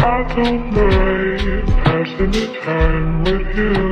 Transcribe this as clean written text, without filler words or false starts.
I don't mind passing the time with you.